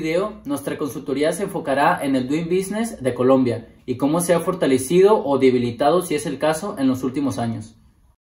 video, nuestra consultoría se enfocará en el Doing Business de Colombia y cómo se ha fortalecido o debilitado, si es el caso, en los últimos años.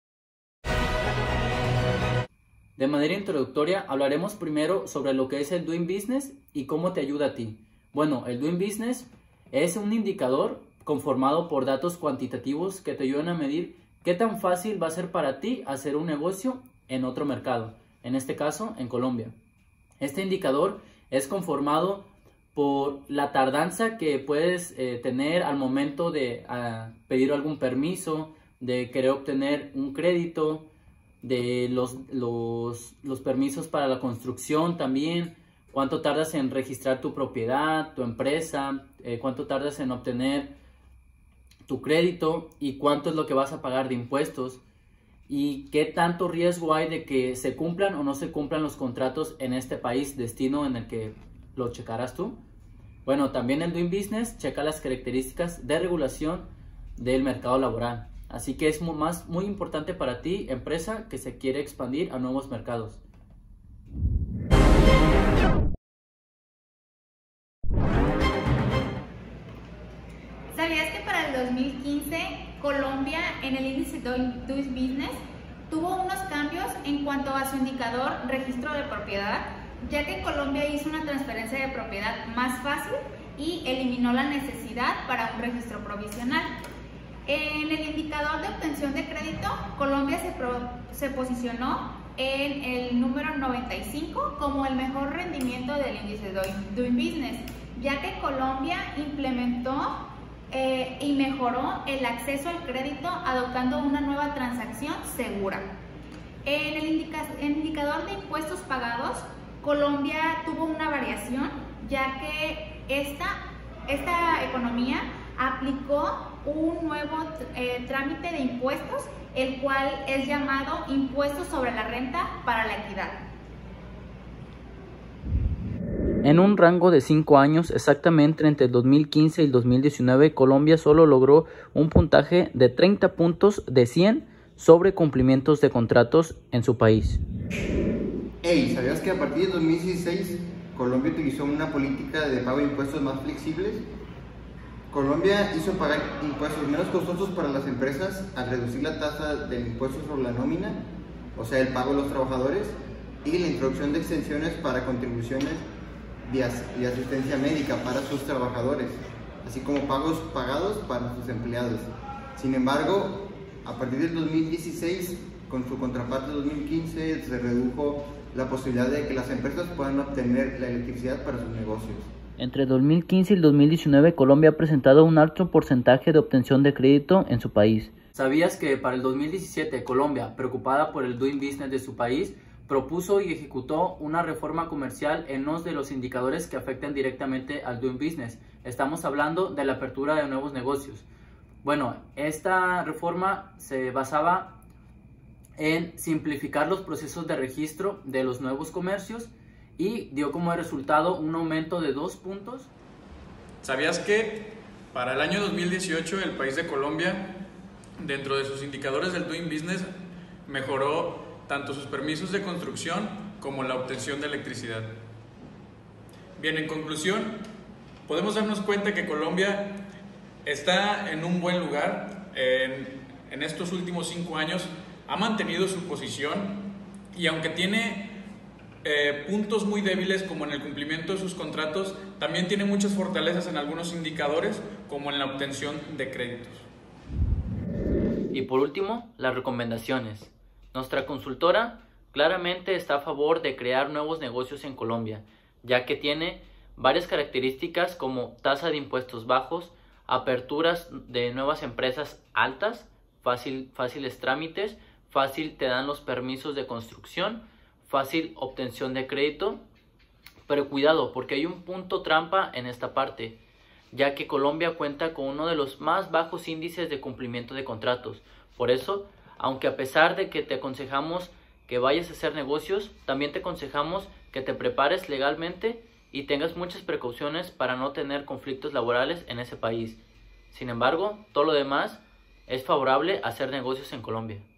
De manera introductoria, hablaremos primero sobre lo que es el Doing Business y cómo te ayuda a ti. Bueno, el Doing Business es un indicador conformado por datos cuantitativos que te ayudan a medir qué tan fácil va a ser para ti hacer un negocio en otro mercado, en este caso en Colombia. Este indicador es conformado por la tardanza que puedes tener al momento de pedir algún permiso, de querer obtener un crédito, de los permisos para la construcción también, cuánto tardas en registrar tu propiedad, tu empresa, cuánto tardas en obtener tu crédito y cuánto es lo que vas a pagar de impuestos y qué tanto riesgo hay de que se cumplan o no se cumplan los contratos en este país destino en el que lo checarás tú. Bueno, también el Doing Business checa las características de regulación del mercado laboral. Así que es muy importante para ti, empresa, que se quiere expandir a nuevos mercados. ¿Sabías que para el 2015 Colombia en el índice Doing Business tuvo unos cambios en cuanto a su indicador registro de propiedad, ya que Colombia hizo una transferencia de propiedad más fácil y eliminó la necesidad para un registro provisional? En el indicador de obtención de crédito, Colombia se posicionó en el número 95 como el mejor rendimiento del índice Doing Business, ya que Colombia implementó y mejoró el acceso al crédito adoptando una nueva transacción segura. En el indicador de impuestos pagados, Colombia tuvo una variación, ya que esta economía aplicó un nuevo trámite de impuestos, el cual es llamado Impuesto sobre la Renta para la Equidad. En un rango de 5 años, exactamente entre el 2015 y el 2019, Colombia solo logró un puntaje de 30 puntos de 100 sobre cumplimientos de contratos en su país. Hey, ¿sabías que a partir de 2016 Colombia utilizó una política de pago de impuestos más flexibles? Colombia hizo pagar impuestos menos costosos para las empresas al reducir la tasa del impuesto sobre la nómina, o sea, el pago de los trabajadores, y la introducción de exenciones para contribuciones y asistencia médica para sus trabajadores, así como pagos pagados para sus empleados. Sin embargo, a partir del 2016, con su contraparte 2015, se redujo la posibilidad de que las empresas puedan obtener la electricidad para sus negocios. Entre 2015 y el 2019, Colombia ha presentado un alto porcentaje de obtención de crédito en su país. ¿Sabías que para el 2017 Colombia, preocupada por el Doing Business de su país, propuso y ejecutó una reforma comercial en uno de los indicadores que afectan directamente al Doing Business? Estamos hablando de la apertura de nuevos negocios. Bueno, esta reforma se basaba en simplificar los procesos de registro de los nuevos comercios y dio como resultado un aumento de 2 puntos. ¿Sabías que para el año 2018 el país de Colombia, dentro de sus indicadores del Doing Business, mejoró tanto sus permisos de construcción como la obtención de electricidad? Bien, en conclusión, podemos darnos cuenta que Colombia está en un buen lugar. En estos últimos 5 años ha mantenido su posición y aunque tiene puntos muy débiles como en el cumplimiento de sus contratos, también tiene muchas fortalezas en algunos indicadores como en la obtención de créditos. Y por último, las recomendaciones. Nuestra consultora claramente está a favor de crear nuevos negocios en Colombia, ya que tiene varias características como tasa de impuestos bajos, aperturas de nuevas empresas altas, fáciles trámites, fácil te dan los permisos de construcción, fácil obtención de crédito. Pero cuidado, porque hay un punto trampa en esta parte, ya que Colombia cuenta con uno de los más bajos índices de cumplimiento de contratos. Por eso, aunque a pesar de que te aconsejamos que vayas a hacer negocios, también te aconsejamos que te prepares legalmente y tengas muchas precauciones para no tener conflictos laborales en ese país. Sin embargo, todo lo demás es favorable a hacer negocios en Colombia.